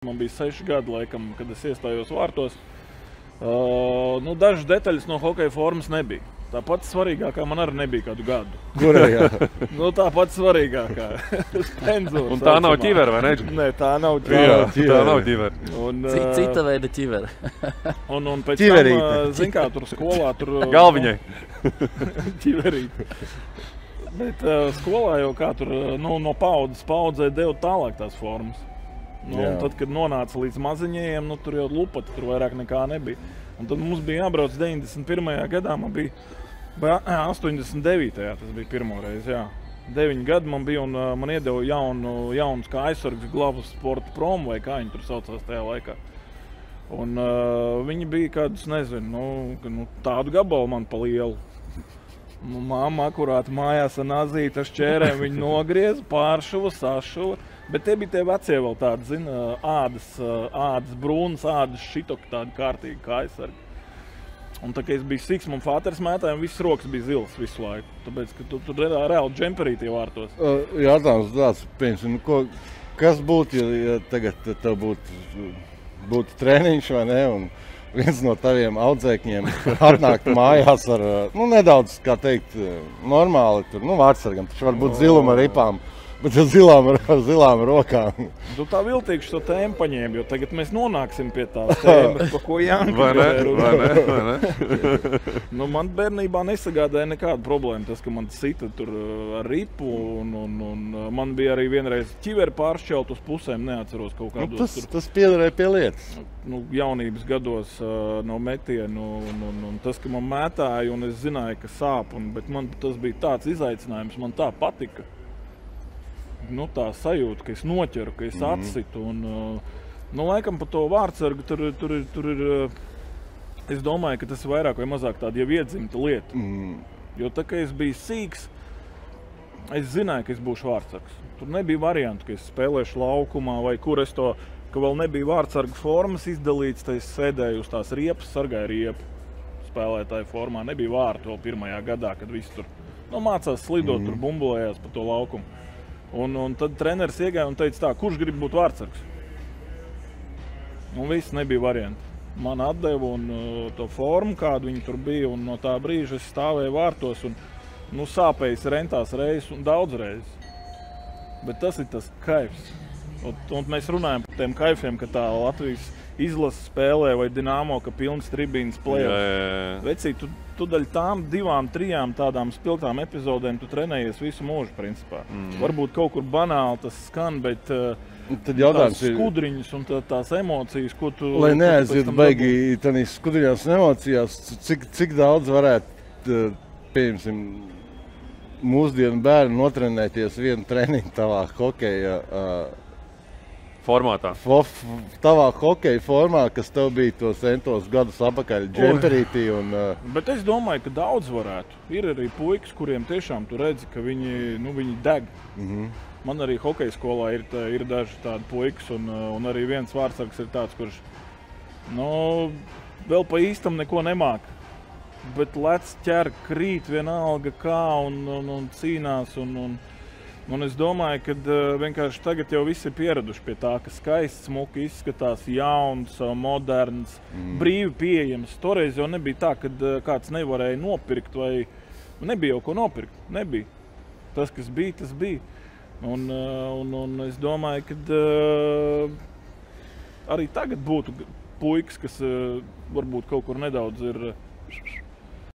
man bija 6 gadi, laikam, kad es iestājos vārtos. Nu, dažas detaļas no hokeja formas nebija. Tā pati svarīgākā man arī nebija kādu gadu. Kurējā? Nu, tā pati svarīgākā. Penzūra. Un tā nav ķivera, vai ne? Nē, tā nav ķivera. Jā, tā nav ķivera. Cita veida ķivera. Un pēc tam, zin kā, tur skolā tur... Galviņai. Ķiverīt. Bet skolā jau kā tur, nu, no paudzes paudzē deva tālāk tās formas. Nu, un tad, kad nonāca līdz maziņajiem, nu, tur jau lupati, tur vairāk nekā nebija. Un tad mums bija jābrauc 91. gadā, man bija 89. tas bija pirmo reizi, jā. 9 gadi man bija un man iedeva jaunus kā aizsargs Glavas sporta promu, vai kā viņi tur saucās tajā laikā. Un viņi bija kādus, nezinu, nu, tādu gabalu man pa lielu. Mamma akurāt mājās ar nazīti ar šķērēm viņu nogrieza, pāršuva, sašuva. Bet te bija tie vecie vēl tādi, zina, ādas brūnas, ādas šitoki tādi kārtīgi kā aizsargi. Un tā, ka es biju siks, man fāters mētāja un viss rokas bija zils visu laiku. Tāpēc, ka tur reāli džemperīti vārtos. Jātājums tāds, piemēram, kas būtu, ja tagad tev būtu treniņš vai ne? Un viens no taviem audzēkņiem atnākt mājās ar, nu, nedaudz, kā teikt, normāli tur, nu, vārdsargam, taču var būt ziluma ripām. Bet ar zilām rokām. Tu tā viltīgs šo tēmu paņēmi, jo tagad mēs nonāksim pie tās tēmas, pa ko Janka vai ne? Nu, man bērnībā nesagādāja nekādu problēmu tas, ka man sita tur ar ripu un man bija arī vienreiz ķiveri pāršķelt uz pusēm, neatceros kaut kādos. Nu, tas piederēja pie lietas. Nu, jaunības gados no metienu un tas, ka man mētāja un es zināju, ka sāp, bet man tas bija tāds izaicinājums, man tā patika. Nu, tā sajūta, ka es noķeru, ka es atsitu un, nu, laikam pa to vārdsargu tur ir, es domāju, ka tas ir vairāk vai mazāk tāda jau iedzimta lieta. Jo tā, ka es biju sīks, es zināju, ka es būšu vārdsargs. Tur nebija variantu, ka es spēlēšu laukumā vai kur es to, ka vēl nebija vārdsargu formas izdalīts, tad es sēdēju uz tās riepas, sargāju riepu spēlētāju formā. Nebija vārtu vēl pirmajā gadā, kad visi tur, nu, mācās slidot, tur bumbulējās pa to laukumu. Un tad treneris iegāja un teica tā, kurš grib būt vārdsargs? Un viss nebija varianti. Man atdeva un to formu, kādu viņi tur bija, un no tā brīža es stāvēju vārtos un, nu, sāpējis rentās reizes un daudz reizes. Bet tas ir tas kaifs. Un mēs runājam par tiem kaifiem, ka tā Latvijas izlase spēlē vai Dinamo, ka pilns tribīnas play-off. Vecī, tu daļ tām 2-3 tādām spilgtām epizodēm tu trenējies visu mūžu, principā. Varbūt kaut kur banāli tas skan, bet tās skudriņas un tās emocijas, ko tu... Lai neaiziet baigi tādīs skudriņās un emocijās, cik daudz varētu, piemēram, mūsdienu bērnu notrenēties vienu treniņu tavā hokeja formātā. Tavā hokeja formā, kas tev bija tos centos gadus apakaļ džemperītī un... Bet es domāju, ka daudz varētu. Ir arī puikas, kuriem tiešām tu redzi, ka viņi deg. Man arī hokeja skolā ir daži tādi puikas un arī viens vārdsargs ir tāds, kurš, nu, vēl pa īstam neko nemāk. Bet lec ķer, krīt vienalga kā un cīnās un es domāju, ka vienkārši tagad jau visi ir pieraduši pie tā, ka skaists, smuki izskatās, jauns, moderns, brīvi pieejams. Toreiz jau nebija tā, ka kāds nevarēja nopirkt vai nebija jau ko nopirkt. Nebija. Tas, kas bija, tas bija. Un es domāju, ka arī tagad būtu puikas, kas varbūt kaut kur nedaudz ir